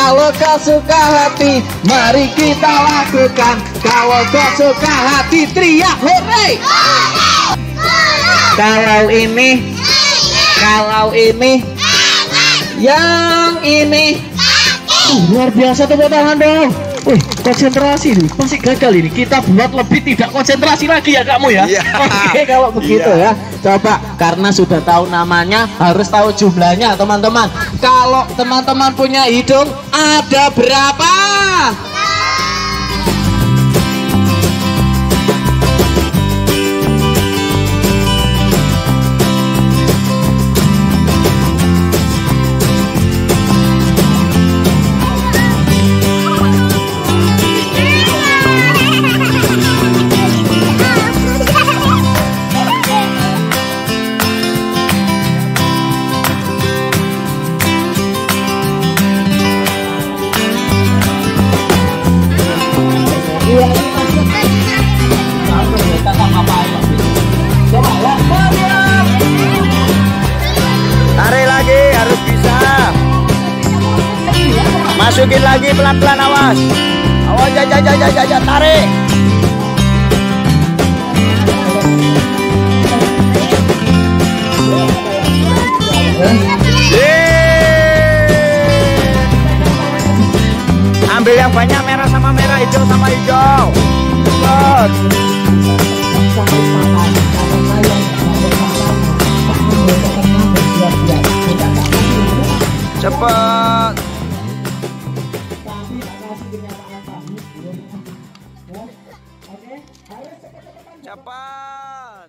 Kalau kau suka hati, mari kita lakukan. Kalau kau suka hati, teriak hore. Kalau ini, yang ini. Luar biasa, tepuk tangan dong. Wih, konsentrasi nih, masih gagal ini. Kita buat lebih tidak konsentrasi lagi ya kamu ya. Oke, kalau begitu ya. Coba, karena sudah tahu namanya, harus tahu jumlahnya teman-teman. Kalau teman-teman punya hidung, ada berapa? Tarik lagi, harus bisa. Masukin lagi pelan-pelan, awas. Awas, jajan, tarik. Ambil yang banyak, merah sama merah, hijau sama hijau. Cepat. Cepat.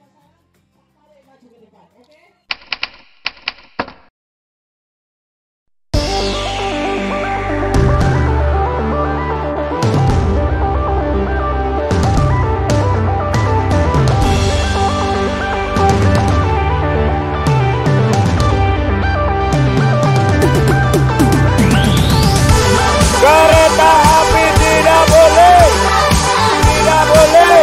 Kereta api tidak boleh. Tidak boleh.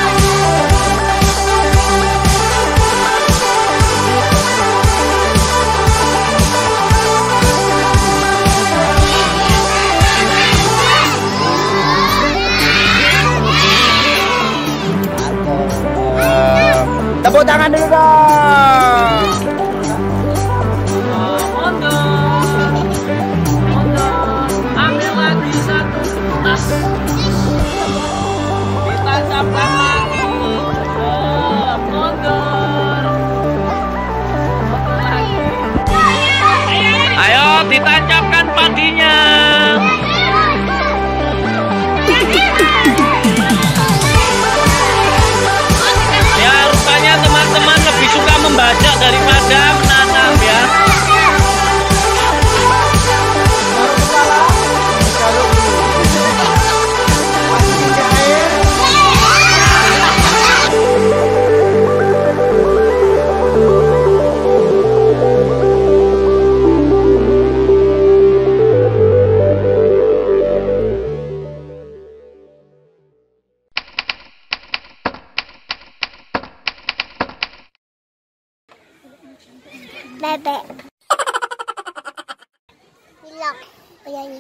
Tepuk tangan dulu dong. Ambil lagi satu tas. Ditancapkan lagi. Mundur. Ayo ditancapkan padinya. Ya, rupanya teman-teman lebih suka membaca daripada menanam ya. Bebek. Hilang penyanyi.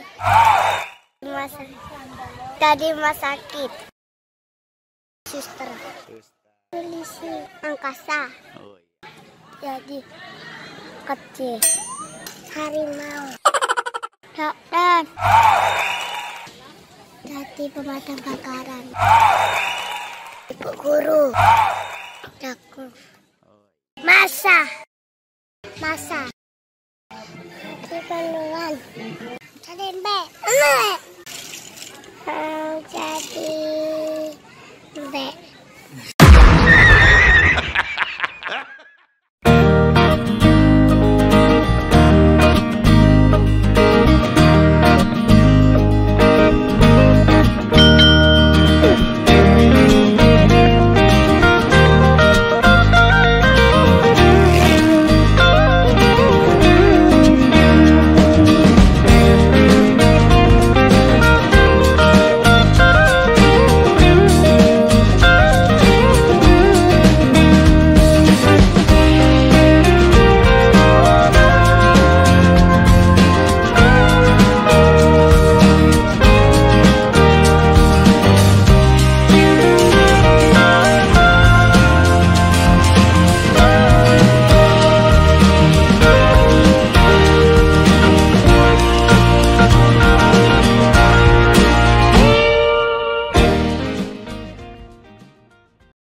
Tadi rumah sakit. Suster. Polisi angkasa. Jadi kecil. Harimau. Dokter. Jadi pemadam kebakaran. Ibu guru. Jago. Masa. Jadi kandungan. Jadi mbak. Jadi mbak.